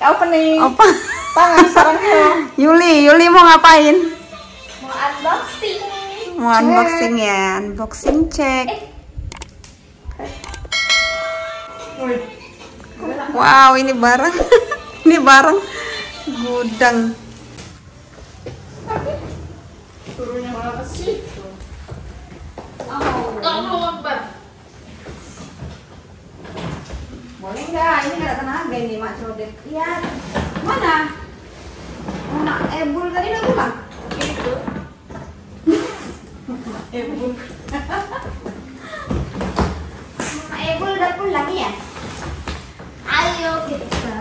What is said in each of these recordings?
opening. Apa? Tangan sarangnya. Yuli mau ngapain? Mau unboxing. Mau unboxing ya, unboxing cek. Wow, ini barang. Ini barang gudang. Turunnya malah ke situ. Boleh nggak? Ini nggak ada tenaga ini, Mak Codet. Lihat. Mana? Mak Ebul tadi udah pulang? Itu. Ebul. Mak Ebul udah pulang ya? Ayo kita.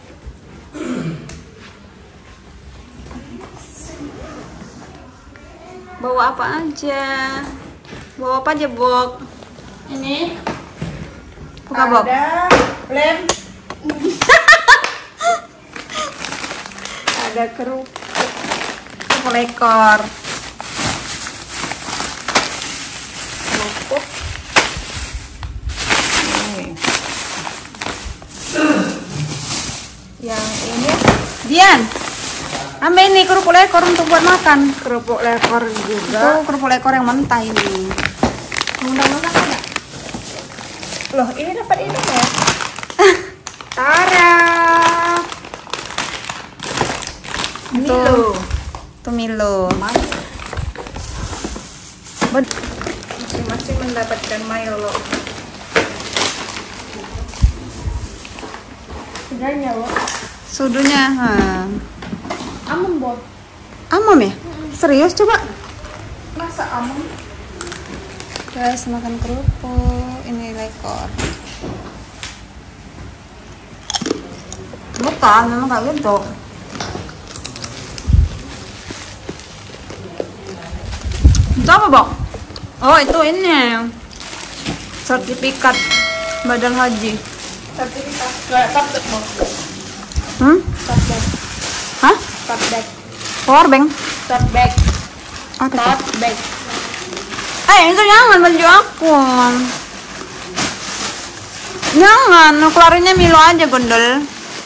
Bawa apa aja? Bawa apa aja, Bok? Ini Buka, Bok. ada lem. Ada kerupuk ekor. Kerupuk. Yang ini, Dian. Ambil ini kerupuk lekor untuk buat makan. Kerupuk lekor juga. Itu kerupuk lekor yang mentah ini. Undang-undang ada. Loh, ini dapat ini ya? Tara. Milo. Itu Milo. Masing-masing mendapatkan Milo. Sudahnya, Wak. Sudunya, Amem, Bob. amam ya? Serius coba? Masa amem? Guys, makan kerupuk. Ini lekor. Bukan, memang kayak gitu. Itu apa, Bok? Oh, itu ini. Sertifikat Badan Haji. Sertifikat. Kayak tablet, Bob. Tablet. Hah? Tablet. Power bank? Tablet. Apa itu? Tablet. Itu jangan baju aku. Jangan, keluarinnya Milo aja, gondol.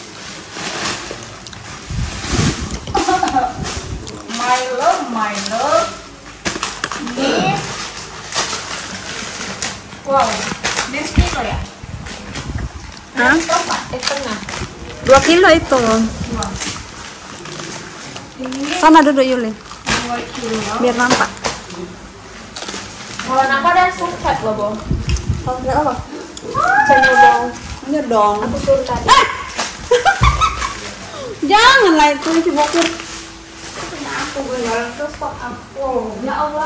Milo. Ini. Wow. Nesquik ya? Hah? Setengah. 2 kilo itu. Sana duduk Yuli, 2 kilo. biar nampak. Kalau nampak ada sulfat loh, Bo. Enggak apa? Channel Bo. Iya dong. Aku suruh tadi. Janganlah itu cibokur. Aku benar terus kok aku. Ya Allah.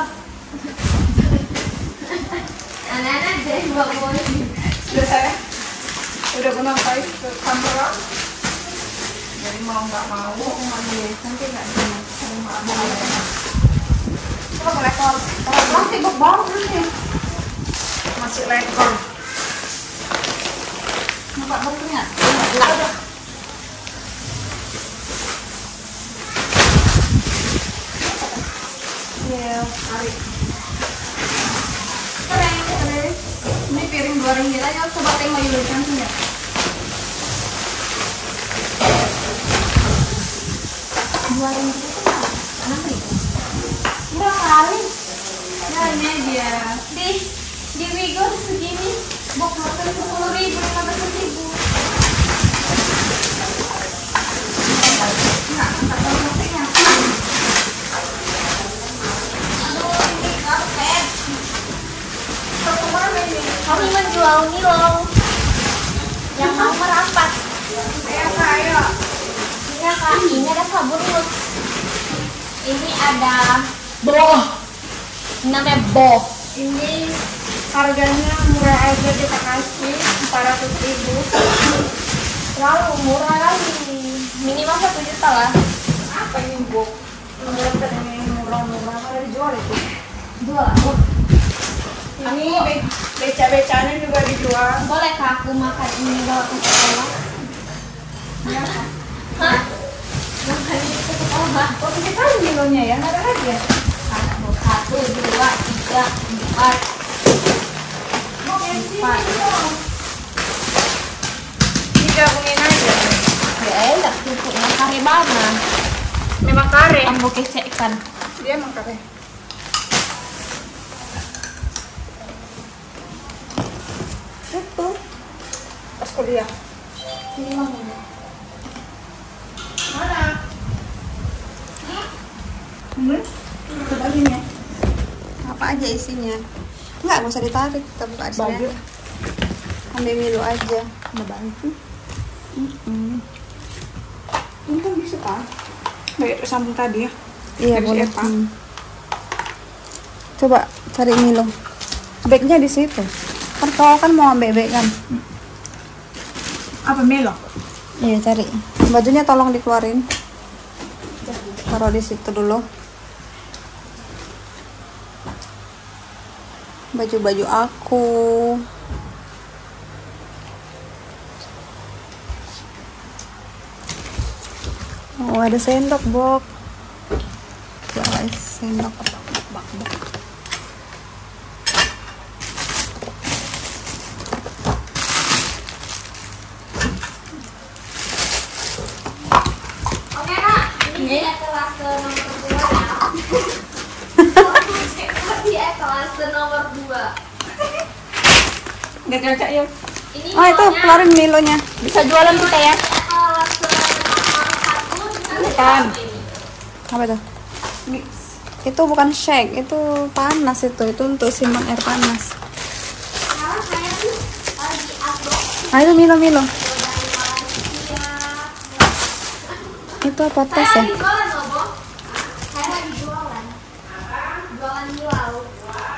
Anak-anak jadi bawa boy. Sudah saya udah menampai ke kamera. Jadi mau nggak mau nanti nggak mau. Coba lekor. Plastik Bok, baru ini. Masih lekor. Nampak bentuknya? Enggak ada. Iya, mari. Keren. Ini piring 2 ringgit aja, coba tengok Yuli cantiknya. Murah kali. Ya ini dia. Di Wigo segini. Bok makan 10.000, 15.000. Enggak tahu plastiknya. Aduh, ini karpet. Kemana ini? Kami menjual Milo yang mau merapat. Saya. Iya kak, ini ada sabun Lux. Ini ada Boh. namanya Boh. Ini harganya murah aja kita kasih 400.000. Terlalu murah kali. Minimal 1 juta lah. Apa ini, Bu? Menurut ini murah-murah ada dijual itu. Jual. Ini beca-becanya juga dijual. Boleh kak aku makan ini bawa ke sekolah? Ya. Hah? Makan ini ke sekolah? Oh, sedikit kali kilonya ya, nggak ada lagi ya? 1, 2, 3, 4. Digabungin aja. Ya enak pupuknya kare banget. Memang kare. Ambo kecek kan. Dia emang kare. Itu pas kuliah. Ini mana? Mana? Coba gini ya. Apa aja isinya? Enggak, nggak usah ditarik, kita buka di sini. Baju. Ambil Milo aja. Ada baju. Ini kan bisa kan? Kayak tersambung tadi ya. Iya, Dari boleh. siapa? Coba cari Milo. Bagnya di situ. Kan kau kan mau ambil bag kan? Apa Melo? Iya, cari. Bajunya tolong dikeluarin. Taruh di situ dulu. Baju-baju aku. Oh, ada sendok, Bok. Guys, sendok. Bak. Oke kak, ini dia kelas nomor 2 ya. Dia kelas nomor 2. Gak cocok ya? Ini Oh, itu maunya keluarin Milonya. Bisa jualan kita ya? kelas nomor 1. Bukan. Apa itu? Mix. Itu bukan shake, itu panas itu. Itu untuk simpan air panas. Sekarang saya tuh lagi upload Ah, itu Milo. dari Malaysia. Itu apa tas Saya ya? lagi jualan loh, Bo. Saya lagi jualan. Jualan di laut.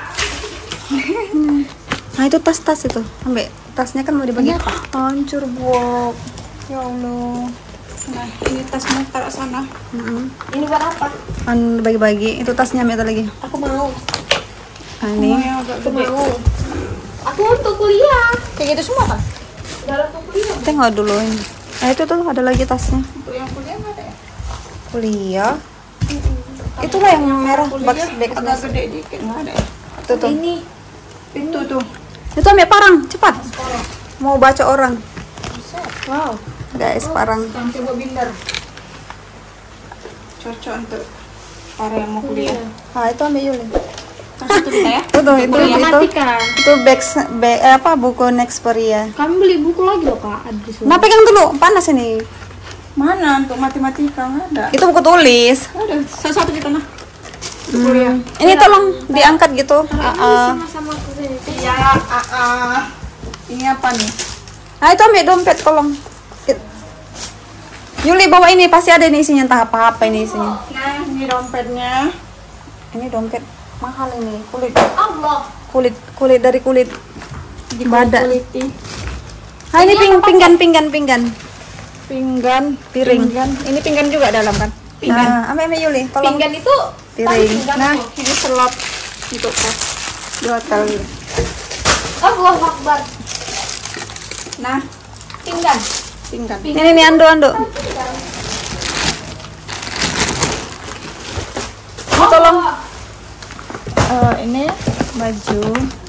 Nah, itu tas-tas itu. Ambil tasnya kan mau dibagi. Hancur, Bok. Ya Allah. Nah, ini tasnya taruh sana. Ini buat apa? Kan bagi-bagi. Itu tasnya ambil lagi. Aku mau. Nah, ini. Yang agak Aku gede. mau. Aku untuk kuliah. Kayak gitu semua kan? Dalam untuk kuliah. Tengok dulu ini. Itu tuh ada lagi tasnya. Untuk yang kuliah nggak ada ya? Kuliah. Itulah yang merah box bag Agak atas. gede dikit nggak ada ya? Itu tuh. Ini Itu tuh. Itu ambil parang, cepat. Mau baca orang. Wow. Guys, parang. Yang coba binder. Cocok untuk para yang mau kuliah. Ah, itu ambil Yuli. Kasih tuh kita ya. Itu tuh, itu matikan. itu apa buku Nexperia. Kami beli buku lagi loh kak. Ada di Nah, pegang dulu, panas ini. Mana untuk matematika nggak ada? Itu buku tulis. Ada satu di tengah. Kuliah. Ini tolong diangkat gitu. Sama-sama aku sini. Iya. Ini apa nih? Nah, itu ambil dompet tolong. Yuli bawa ini, pasti ada ini isinya, entah apa ini isinya. Nah, ini dompetnya. Ini dompet mahal ini, kulit Allah. kulit dari kulit badak. Kuliti. Nah, ini pinggan Pinggan. piring. Pinggan. Ini pinggan juga dalam kan? Pinggan. Nah, ambil Yuli, tolong. Pinggan itu Piring. Nah, ini selop untuk tas. 2 kali. Allah Akbar. Nah, Pinggan. pinggan. Ini ando. Ini tolong. Ini Baju.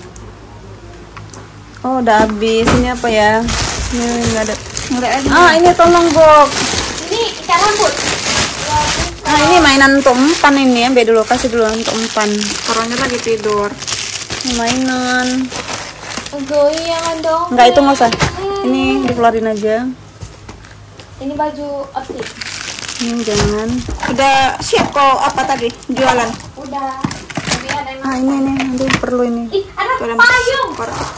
Oh, udah habis. Ini apa ya? Ini enggak ada. nggak ada. Ah, ini tolong, Bok. Ini ikan rambut. Nah, ini mainan untuk umpan ini, ambil dulu, kasih dulu untuk umpan. Orangnya lagi tidur. Ini mainan. Goyang dong. Enggak, itu nggak usah. Ini dikeluarin aja. Ini baju outfit. Ini jangan. Udah siap kok apa tadi? Jualan. Udah. Tapi ada yang Ah, ini nanti perlu ini. Ih, ada Tuh, ada payung.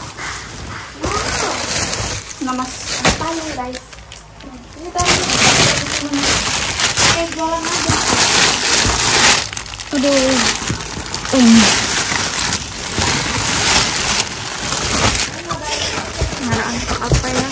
Nah, Mas. Ada payung, guys. Ini tadi. Oke, jualan aja. Aduh. Mana untuk apa ya?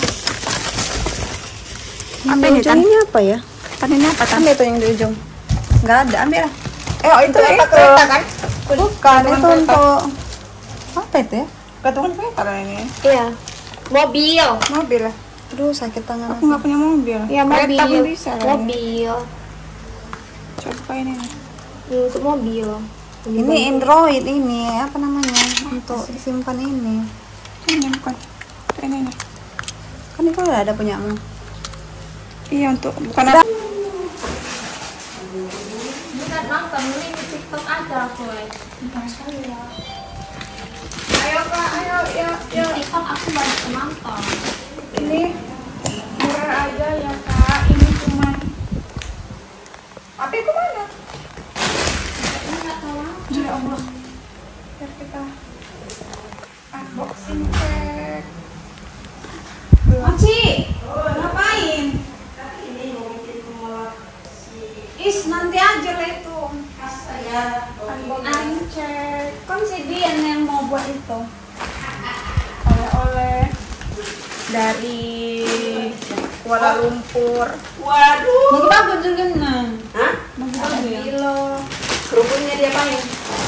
Apa ini, Tan? Ini apa ya? Tan ini apa Tan? Ambil tuh yang di ujung. Enggak ada, ambil lah. Itu apa kereta kan? Bukan, itu untuk apa itu ya? Gantungan kereta lah ini. Iya. Mobil. Mobil lah. Aduh, sakit tangan Aku nggak punya mobil. Iya, Kereta mobil. pun bisa lah. Mobil. Coba ini. Ini untuk mobil. Ini Android ini, apa namanya? Untuk simpan ini. Ini bukan. Ini. Kan itu udah ada punyamu. Iya untuk bukan apa. Bukan nonton ini di TikTok aja aku. Ayo kak, ayo, Di TikTok aku banyak nonton. Ini murah aja ya kak. Ini cuma. Tapi kemana? Ini nggak tahu. Ya Allah. Biar kita unboxing cek. Mochi, ngapain? Is nanti aja lah itu. Unboxing cek. Kan si Dian yang mau buat itu. Oleh-oleh dari Kuala Lumpur. Waduh. Bagi bagus juga nah. Hah? Bagi bagus ya. Kilo. Kerupuknya diapain?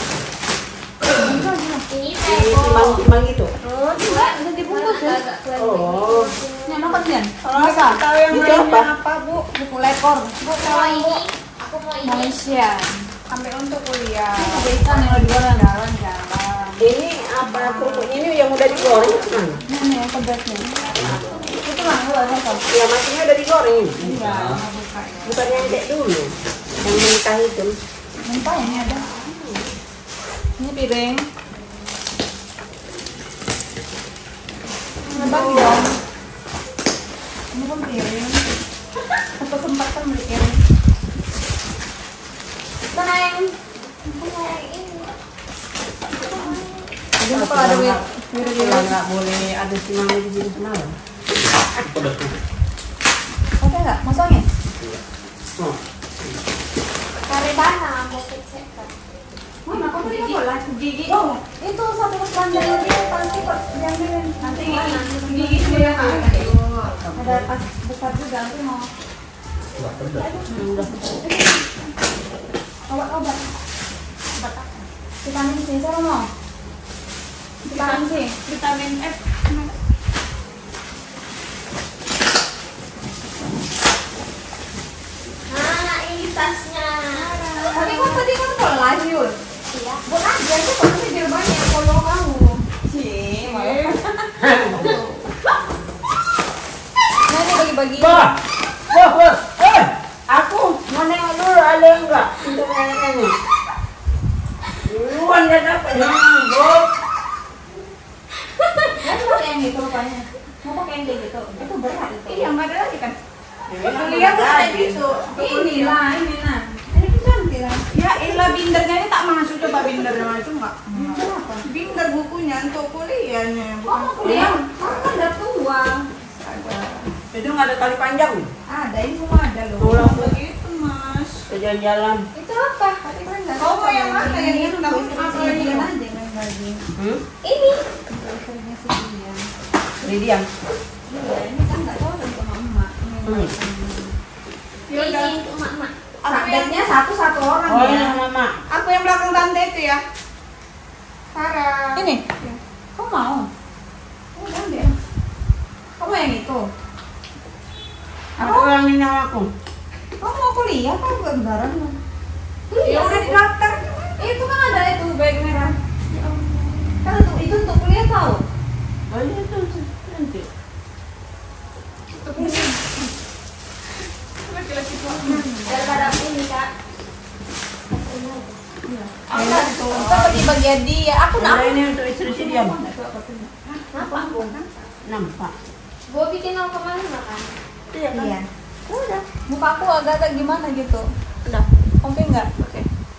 Ini Timbang-timbang gitu. terus Enggak, udah dibungkus ya. Oh. Yang makan Dian? Kalau tahu yang Itu lainnya apa? apa bu? Buku lekor. mau ini, aku mau ini. Malaysia. Ambil untuk kuliah. Ikan yang lagi jalan-jalan jalan. Ini apa kerupuknya ini yang udah digoreng kan? Ini yang kebetnya. Itu lah, enggak tahu. Ya maksudnya udah digoreng ini. Iya, buka ya. Bukan yang kayak dulu. Yang mentah itu. Mentah ini ada. Ini piring. Ini bagi dong. Ini pun piring. Atau sempat kan beli piring. Tenang. Aku mau yang ini. Jadi kalau ada Kalau wir. nggak boleh ada sinangnya di sini semalam. Oke nggak? Masangnya? Oh. Kare tanah mau kecek kan. Mana kamu ini bola gigi? Oh, itu satu kepanjang ini pasti kok diambilin. Nanti gigi dia ada pas besar juga nanti mau. Obat. Vitamin C siapa mau? Vitamin C, vitamin F. Nah, ini tasnya. Tapi kan tadi kan kalau live Yul. Iya. Buat aja tuh pasti biar banyak follow kamu. Cie, malah. Nah ini bagi-bagi. Wah, aku mau nengok dulu ada enggak untuk nenek-nenek. Duluan dia dapat. Bos. Kan pakai yang itu rupanya. Mau pakai yang kayak gitu. Itu berat itu. Iya nggak ada lagi kan? Lihat kayak gitu. Ini lah, ini nah. Ini kan cantik lah. Ya ilah bindernya ini tak masuk, coba bindernya itu enggak. Kenapa? Binder bukunya untuk kuliahnya. Oh, mau kuliah? Kamu kan udah tua. Ada. Itu nggak ada tali panjang. Ada, ini semua ada loh. Pulang Begitu mas. ke jalan-jalan. Itu apa? Tapi kan nggak Kau mau tahu. yang mana? Yang itu kamu Apa apa ini ini? aja yang lagi. Ini. Istrinya si Dian. Lidian. Iya, ini kan nggak tahu dari sama emak. Ya udah. Ini untuk emak-emak. Subjeknya satu orang Oh, ya. ini mama. Aku yang belakang tante itu ya. Sarah. Ini? Ya. Kamu mau? Oh, jangan deh. Kamu yang itu? Aku yang ini aku. Kamu mau kuliah apa gambaran? Ya udah didaftar. Itu kan ada itu bag merah. Kan itu untuk kuliah tahu? Oh iya itu nanti. Daripada aku ini, Kak. Itu bagi-bagi dia. Aku Nah, ini untuk istri si Dian. Kenapa aku? Nampak. Gua bikin mau kemana makan? Iya kan? Iya. Udah. Muka aku agak-agak gimana gitu. Udah. Oke nggak? Oke.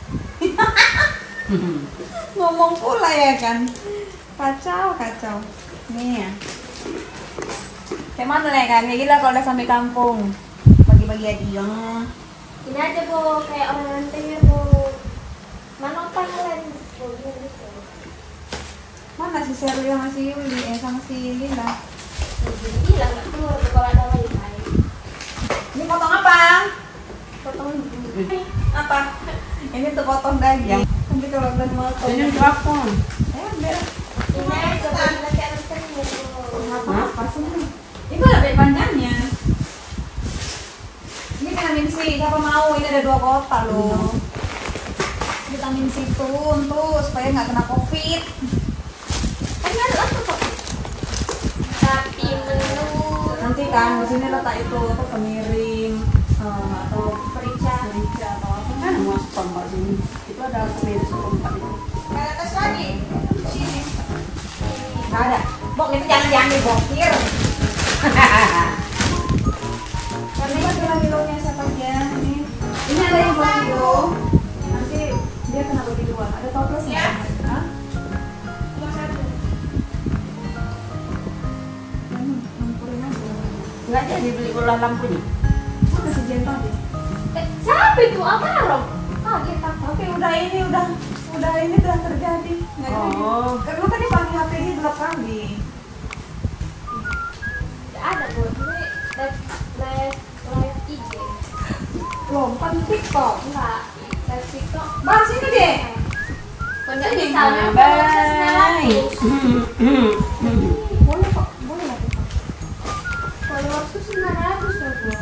Ngomong pula ya kan. Kacau. Nih ya. Kayak mana ya kan? Kayak gila kalau udah sampai kampung. Bagi-bagi hadiah. Ini aja, Bu, kayak orang nantinya, Bu. Mana kalian? Bu, gitu. Mana si Sherly sama si Yuli? Sama si Lila. Jadi bilang nggak keluar tuh kalau ada wifi. Ini potong apa? Potong Apa? Ini tuh potong daging. Nanti kalau udah motong. Ini untuk aku. Ambil. ini aja, Bu, nanti anak ketemu, Bu. Apa sih? Itu ada bed panjangnya. Ini vitamin C, siapa mau? Ini ada 2 kotak loh. Vitamin C itu untuk supaya nggak kena COVID. Kan ada apa kok? Tapi menurut Nanti kan di sini letak itu apa kemiri, atau Merica. merica atau apa. Kan mau seperempat sini. Itu ada kemiri seperempat itu. Ke atas lagi. Sini. Nggak ada. Bok, itu jangan dibokir. Karena ini adalah kilonya siapa aja. Ini ada yang 2 kilo. Nanti dia kena bagi 2. Ada toplesnya. Hah? Cuma 1. Lampuin aja. Enggak jadi beli ulang lampunya. Masih jentol deh. Siapa itu? Apa Rom? Ah, kita. Oke, udah terjadi. Nggak jadi. Oh. Karena lu tadi pakai HP ini 2 kali. Ada Bu. Ini live IG. Lompat TikTok. Enggak. Live TikTok. Bang, sini deh. Enggak Sini. bisa followers-nya Bye. 900. Boleh kok, boleh lah. Followersku 900 loh Bu.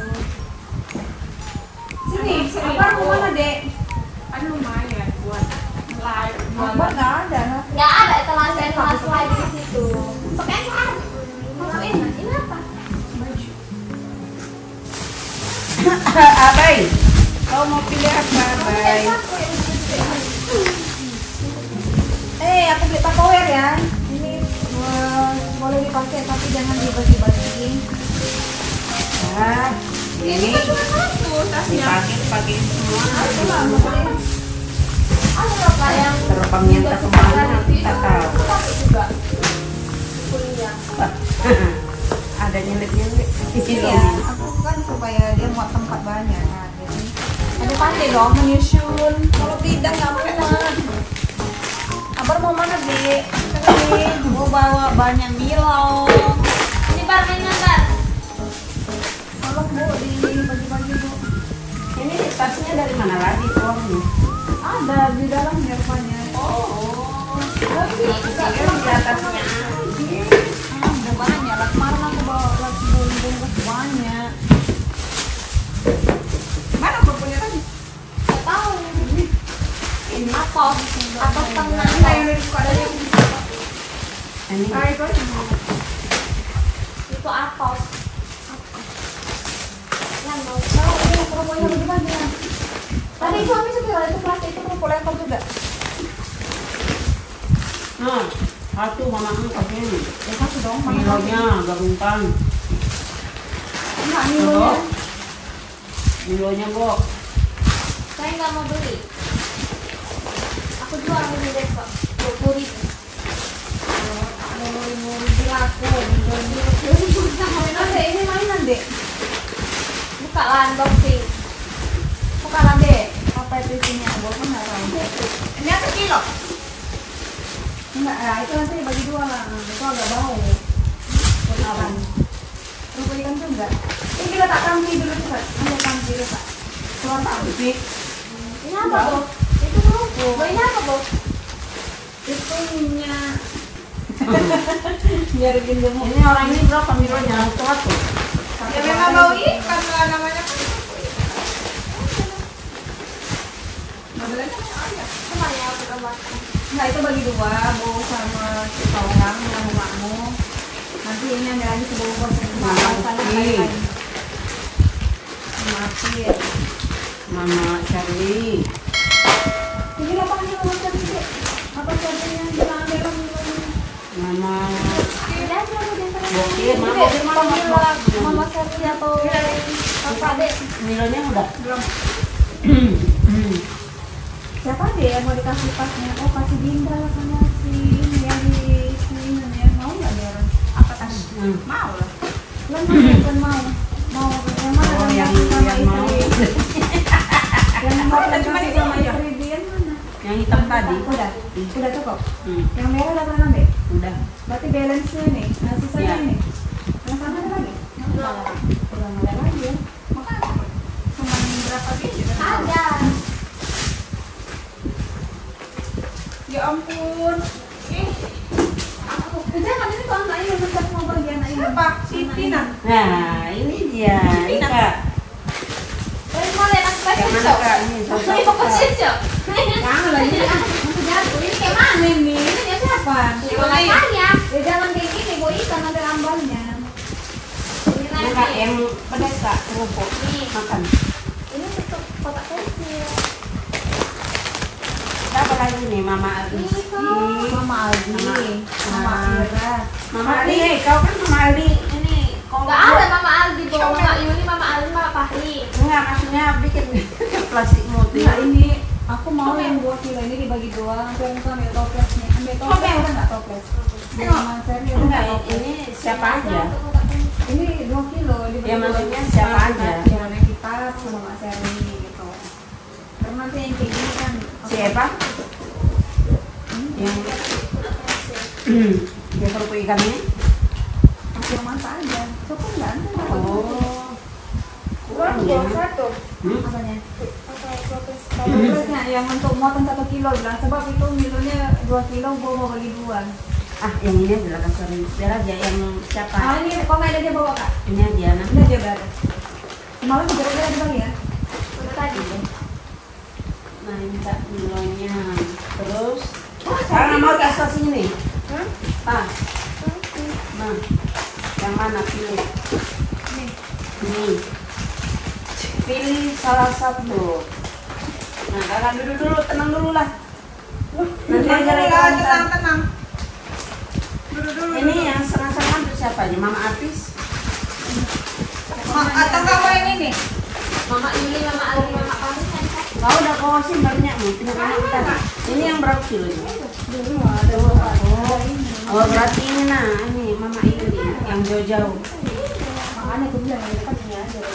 Sini, Abang mau mana, Dek? Kan lumayan buat live. Abang nggak ada. Enggak ada kelas live di situ. Pakai card. Masukin. Ini apa? Abai. Kau mau pilih apa, Abai? Aku beli Tupperware ya. Ini boleh dipakai tapi jangan dibagi-bagi. Ah, ini Kan cuma 1 tasnya. dipakai semua. Aku lah mau beli. Ada berapa yang Terbangnya entah kemana, tak tahu. Aku pakai juga. Kuliah. Ada nyelip-nyelip. Iya, aku kan supaya dia muat tempat banyak. Nah, jadi ada pandai dong menyusun. Kalau tidak nggak muat. Abang mau mana, Dek? Ini mau bawa banyak Milo. Ini barmennya Bar. Tolong Bu dibagi-bagi Bu. Ini tasnya dari mana lagi uangnya? Ada di dalamnya rupanya. Oh, Tapi enggak di atasnya. udah banyak. Lah kemarin aku bawa lagi bungkus banyak. Mana bumbunya tadi? Enggak tahu. Ini Atos. Atos tengah. Ini yang dari suka dari. Ini Itu aja. Itu atos. Yang mau. Kalau ini kerupuknya bagaimana? Tadi suami sekira itu plastik itu Kerupuk level juga. nah, satu mama angkatnya ini. Ya satu dong. Mana Milonya gabungkan. Enggak Milonya. Milonya, Bok. saya nggak mau beli. Aku jual ini besok 20.000. Mau dilaku. Ada ini mainan, Dek. Buka lah unboxing. Bukan Dek. Apa itu isinya? Bawa kan nggak tahu. Ini apa kilo? Enggak, ya itu nanti bagi 2 lah. Itu agak bau. Ikan. Kerupuk ikan juga. Ini kita tak kampi dulu tuh, Pak. Ambil kampi dulu, Pak. Keluar kampi. Ini apa Bu? Itu kerupuk. Ini apa Bu? Itu minyak. Biar gendeng. Ini orang ini berapa Milonya? Satu. Ya memang bau ikan lah namanya kan. Modelnya ada. Cuma ya aku tambahkan. Enggak, itu bagi 2, Bu sama kita orang yang makmu. Nanti ini ambil lagi ke bawah Makasih. Maafin. Mama Charlie. Ini lapangnya Mama Charlie, Dek. Apa Charlie yang kita ambil orang ini? Mama Udah aja aku jangan Bokir, Mama Dek, Bokir mana panggil Mama? Mama Charlie atau Papa, Dek. Milonya udah. Belum. Siapa deh yang mau dikasih pasnya? Oh, kasih Dinda sama si ini yang di sini ya. Mau nggak dia orang? Apa tas? Mau lah. Kan mau. Mau yang mana? Oh, yang mau. Yang mau dikasih sama istri dia mana? Yang hitam tadi. Udah cukup. Hmm, Yang merah udah pernah ambil? udah. Berarti balance-nya nih. Nah, sisanya Ya. ini. Yang sana ada lagi? Udah nggak ada lagi ya. Makanya cuma berapa biji? ada. Ya ampun. Jangan ini kok anak ini besar mau bagian anak ini. Siapa? Si Tina. Nah, ini dia. Ini Kak. Dari mau lihat aku Yang mana Kak? Ini Ini sosok fokus Kak. aja. Jangan lagi. Nanti jatuh. Ini kayak mana ini? Ini dia siapa? Gimana saya? Ya jangan kayak gini. Gue ikan ada ambalnya. Ini Ini Kak lagi. yang pedas Kak, kerupuk. Nih. Makan. siapa lagi nih? Mama Rizky. Mama Aldi, Mama Ira. Mama Aldi, kau kan Mama Aldi ini. Nggak ada Mama Aldi, Bu. Mama Yuli, Mama Aldi, Mama Fahri. Enggak, maksudnya bikin plastik motif. Nah ini aku mau yang 2 kilo ini dibagi 2. Aku yang ambil toplesnya. Ambil toples kan nggak toples? Sama serius. Enggak, ini siapa aja? Ini 2 kilo dibagi Ya, 2. maksudnya siapa aja? Yang kita sama Mbak Seri gitu. Karena nanti yang kayak gini kan. Siapa? Yang yang kerupuk ikannya? Aku masak aja. Cukup nggak? Oh, kurang ya? Satu. Apanya? Toples. Toplesnya yang untuk motong 1 kilo bilang sebab itu kilonya 2 kilo gua mau bagi 2. Ah, yang ini adalah sorry. Biar aja yang siapa? Ah ini kok nggak ada dia bawa kak? Ini aja nah. Ini aja berapa? Semalam juga udah ada kali ya? Udah tadi. Nah, ini tak milonya. Terus sekarang mau kasih sini. Ah, nah, yang mana pilih? Nih. Pilih salah satu. Nah, kakak dulu, tenang dulu lah. Nanti aja tenang. Ini yang setengah-setengah untuk siapa aja? Mama Apis? Atau kamu yang ini? Mama Yuli, Mama Aldi, Mama Fahri kan. Kau udah kawasin banyak nih, tinggal kamu tadi. Ini yang berapa kilo ini? Oh, berarti ini nah, ini Mama Yuli yang jauh-jauh. Makanya aku bilang yang dekat ini aja.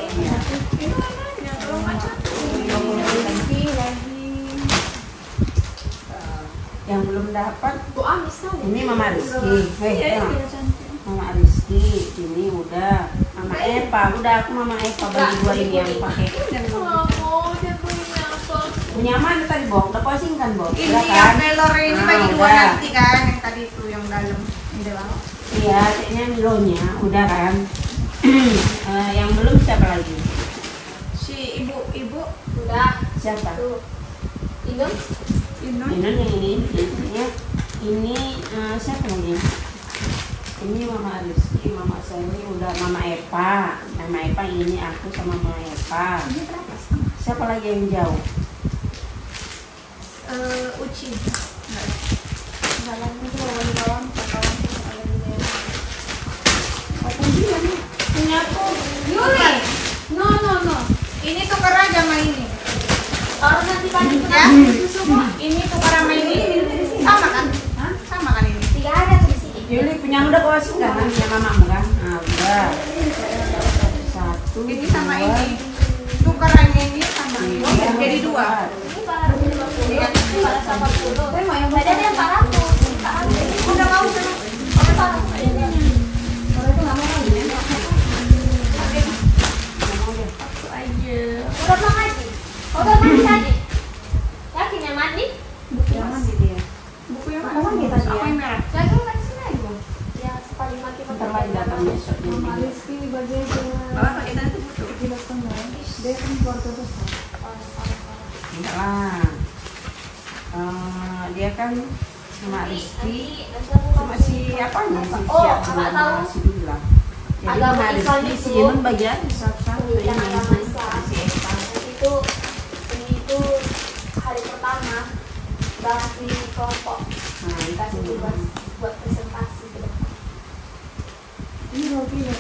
Yang belum dapat Bu Amis tahu. ini Mama Rizky. Mama Rizky, ini udah. Mama Epa, udah aku Mama Epa bagi 2 ini yang pakai. Mau dia punya apa? Punya mana tadi, Bong? Udah posting kan, Bong? Ini Udah yang kan? pelor ini Nah, bagi 2 udah. nanti kan, yang tadi itu yang dalam. Ini dalam. Iya, kayaknya milonya udah kan. Yang belum siapa lagi? Si ibu Udah. Siapa? Tuh. Inun. Inun. Ini yang ini siapa lagi? Ini Mama Rizky, Mama Sani, udah Mama Epa. Mama Epa ini aku sama Mama Epa. Ini berapa? Siapa lagi yang jauh? Uci. Jalan itu lawan-lawan kawan ada di daerah. Punya aku. Yuli! No. Ini tukar aja sama ini. Orang nanti pagi Ya. susu kok. Ini tukar sama ini. Sama kan? Sama kan ini? 3 ada tuh di sini. Yuli punya udah kawasin kan? Punya mamamu kan? Nah, udah. 1, Ini sama ini. Tukarannya ini sama ini. Jadi 2. Ini 450. Ini 480. Saya mau yang Tadi ada yang 400. Udah mau kan? Oke, Pak. Kalau itu nggak mau lagi ya? Udah belum mandi? Udah mandi tadi? Yakin yang mandi? Yang mandi dia. Buku yang Ada mandi tadi Apa ya? yang merah? Ya, itu kan sini aja. Ya, sekali mati Bentar lagi datang besok. Mama Rizky bagi aja. Bapak pakai tadi butuh. 3,5. Dia kan keluarga besar. Enggak lah. Dia kan sama Rizky, sama si apa nih? Si Oh, siap nggak tahu. si Dula. Jadi Agama sama Islam Rizky itu. si Nun bagian satu-satu ini. Yang agama Islam. Si Eva. Itu ini itu hari pertama bahas di kelompok. Nah, Kasih itu. tugas buat presentasi ke depan. Ini 2 kilo.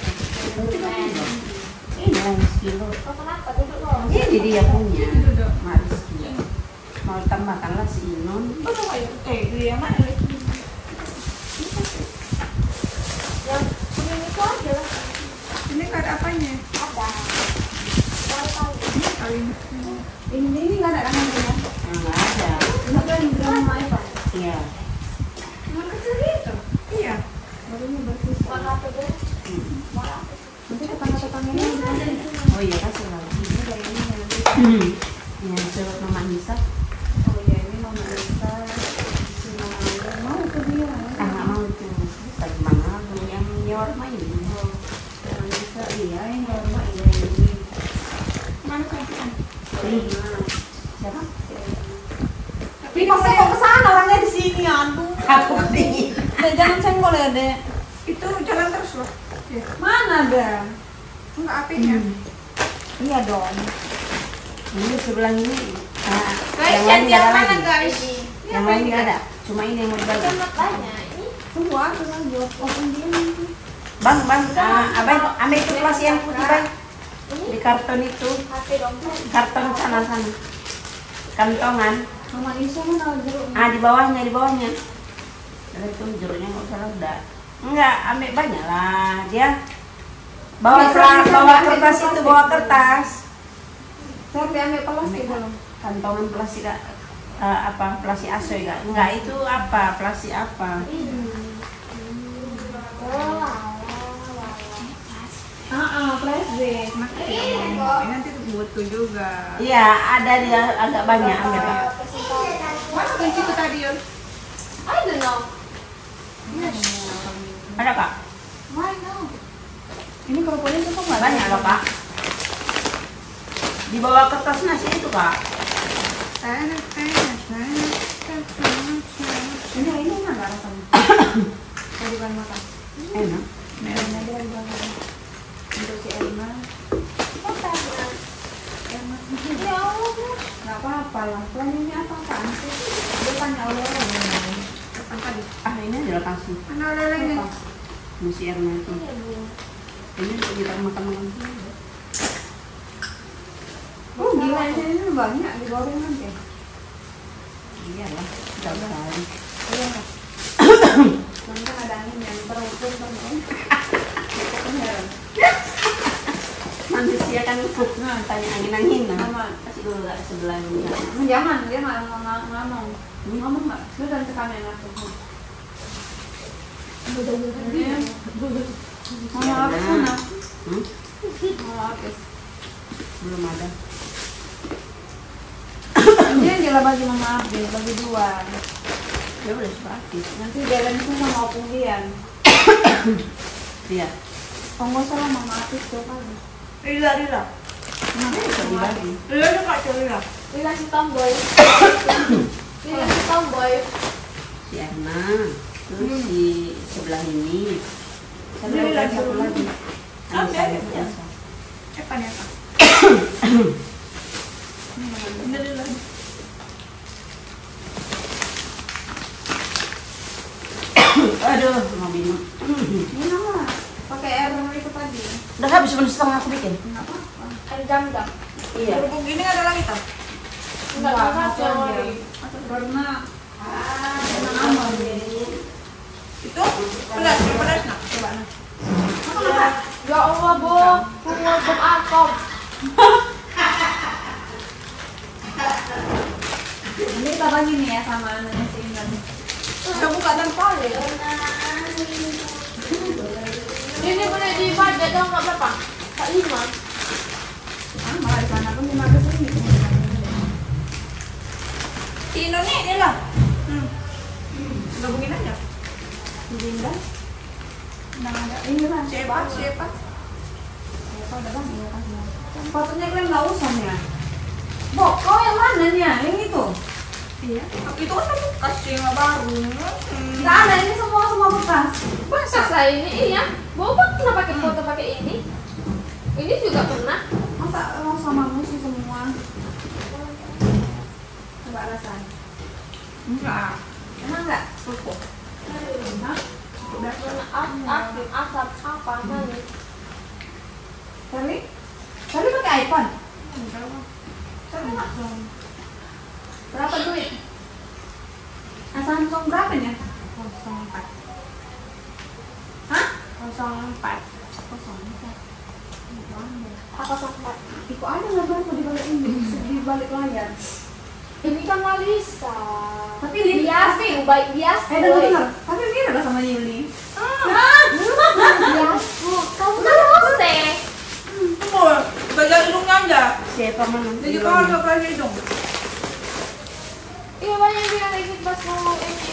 Ini yang kilo. Oh, kenapa? Duduk loh. Ini dia punya. Mak Rizky. Mau tambahkanlah si Inun. Dia mana lagi? Yang kuning itu aja lah. Ini nggak ada apanya. Ada. Tahu-tahu. Ini nggak ada kan ya? Enggak ada. Ini kan drama apa? Iya. Cuma kecil gitu. Iya. Barunya bersih. Warna apa tuh? Warna apa? Nanti tetangga-tetangganya dikasih. Oh iya kasih lagi. Ini kayak ini nanti. Yang surat Mama Nisa. Oh iya ini Mama Lisa. Si Mama Lisa. Mau ke dia. Ah nggak mau itu. Tapi mana tuh yang nyorma ini? Mama Lisa iya yang normal iya ini. Mana kan? Nih. Siapa? Tapi masa kok kesana orangnya di sini aduh. Aku penting. Jangan senggol ya dek. Itu jalan terus loh. Mana ada? Enggak apinya. Iya dong. Ini sebelah ini Nah, Guys, yang lain yang nggak ada mana lagi. guys? Yang lain nggak ada. Cuma ini yang mau dibagi. Sangat banyak ini. Tunggu aku kan jawab open dia nanti. Bang, abang ambil itu plastik yang putih bang. Ini Di karton itu, HP dompet. karton sana. Kantongan. Mama Isya mana jeruk? Ah, di bawahnya. Ada itu jeruknya nggak usah lah, udah. Enggak, ambil banyak lah. Dia bawa kertas itu, bawa kertas. Saya ambil plastik belum? Kantongan plastik apa? Plastik asoy enggak? Enggak, itu apa? Plastik apa? Plastik. Ini nanti butuh juga. Iya, ada dia agak banyak ambil. Pak. Mana kunci itu tadi, Yun? I don't know. Ada Kak? Why no? Ini kerupuknya cukup nggak? Banyak loh Kak. Di bawah kertas nasi itu Kak. Ini enak nggak rasanya? Saya bukan makan. Enak. Merahnya dia bukan. Untuk si Elma, Ya Allah. nggak apa-apa lah. Tuan ini apa-apaan sih? Dia tanya oleh-oleh. Kapan tadi? Ah, ini adalah kasih. Mana ada lagi? Misi airnya itu. Ini untuk kita makan-makan. Oh gila, ini banyak digoreng nanti. Iyalah, tidak sekali. Iya nggak? Nanti kan ada angin yang terukur kan? Manusia kan tanya angin-angin nah. Mama. Kasih dulu Kak sebelahnya. Jangan, dia nggak ngomong. Ngomong nggak? Sudah nanti kami aku. Mama apa sana? Mama apa? Belum ada. Ini yang dia bagi mama Abdi, bagi dua. Ya udah sepakit. Nanti jalan itu sama opung dia. Iya. Oh nggak salah mama Abdi tuh kali. Lila. Nanti Bisa dibagi. Lila ada Kak Lila. Lila si tomboy. Lila si tomboy. Si Erna. Terus si sebelah ini. Sebelah Ini satu lagi. Ah, Saya ya. biasa. Nih Kak. Ini Lila. Aduh, mau minum. ini nama pakai air itu tadi. Udah habis setengah aku bikin. Nggak apa-apa. Air jam-jam. Iya. Kerupuk gini ada lagi tak? Enggak ada coy. Karena Nama Itu pedas nak. Coba nak. Ya Allah, Bu. Pengurus akom. ini kita bagi nih ya sama nasi Intan. Udah buka tanpa ya. Ini boleh dibaca dong nggak berapa? 45. Ah, malah di sana pun 15 ribu. Tino nih Lila. Gabungin aja. Dinda. Nggak ada. Ini lah. Siapa? Siapa ada bang? Iya kan. Sepatunya kalian nggak usah ya. Bok, kau yang mana nih? Yang itu? Iya. Itu kan bekas yang baru. Nggak ada. Ini semua bekas. Bekas lah ini, iya. Boba pernah pakai foto pakai ini. Ini juga pernah. Masa mau sama musi semua? Coba rasain. Enggak. Emang nggak? Kerupuk. Hah? Udah. Asap apa nih? Tadi pakai iPhone. Berapa duit? Samsung berapa nih? 04. Hah? 04. Apa sampai? Iko ada nggak berapa di balik ini? Di balik layar. Ini kan Malisa. Tapi ini Biasa, baik biasa. dengar. Tapi mirip lah sama Yuli. Biasa. Kamu kan Jose. Semua. Baca hidungnya aja. siapa mana? Jadi kalau nggak pernah hidung. Iya banyak yang bilang kayak gitu pas mau ini.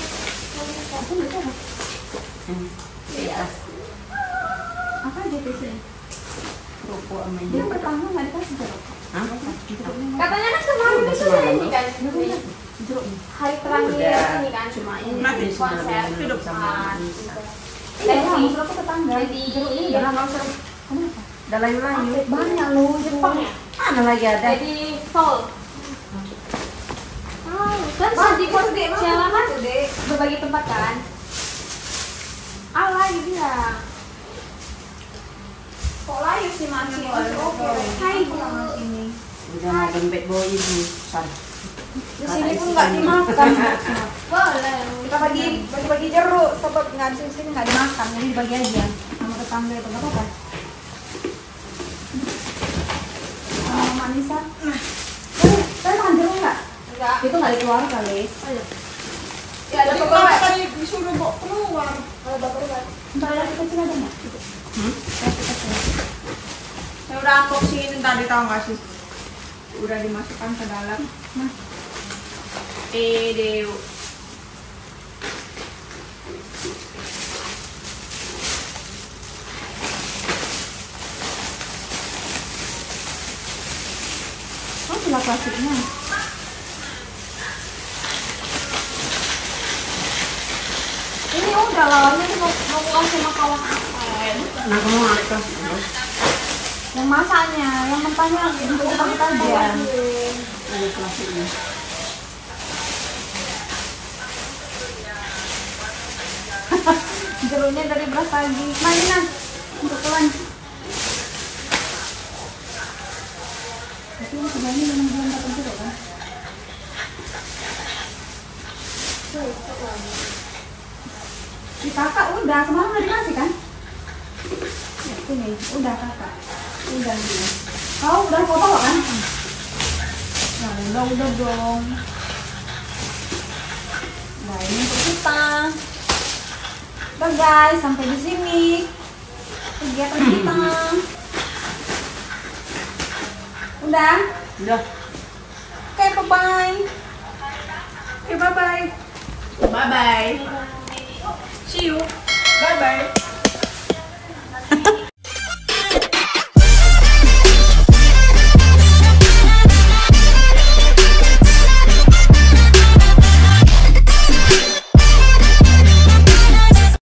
Iya. Apa aja sih? Kerupuk sama Dia ini. pertama nggak dikasih jeruk. Hah? Katanya kan kemarin Udah itu semalam. ini kan. Jeruk. Hari terakhir Udah. ini kan. Cuma ini Nanti konser hidup sama. Iya, maksud aku tetangga. Jadi Jeruk ini iya. jangan nggak usah. Kenapa? Udah layu-layu. Banyak loh Jepang. Mana lagi ada? Jadi Seoul. Kan Mandi sedih kok dek, mah Siapa kan gitu, dek. berbagi tempat kan? Allah dibilang. Kok layu sih masih? Oke. Hai Bu. Ini. Udah mau gembet bawa ibu. San. Di sini pun nggak dimakan. Boleh. Kita bagi jeruk, sebab nggak di sini nggak dimakan, jadi dibagi aja sama tetangga itu nggak apa-apa. Sama Manisa. Saya makan jeruk nggak? Enggak. Itu nggak dikeluar kali. Ya, ada beberapa. disuruh bawa keluar. Kalau bapak buat. Entar lagi kecil ada nggak? Saya udah unboxing tadi tahu nggak sih? Udah dimasukkan ke dalam. Nah, Deu. oh gula klasiknya. Ini udah lawannya ini mau bukan sama kawan apa? Nah, kamu atas. Yang masaknya, yang mentahnya dibuka aja. Ada klasiknya. Jeruknya dari beras tadi. Nah, ini nah, untuk tuan. Tapi yang sebenarnya memang belum dapat jeruk kan? Di kakak udah, semalam nggak dikasih kan? Ya, sini, udah kakak. Udah nih. Kau udah foto kan? Nah, udah dong. Nah, ini untuk kita. Udah guys, sampai di sini kegiatan kita. Udah? Udah. Oke, bye-bye. Oke, bye-bye. Bye bye. Bye. See you. Bye bye.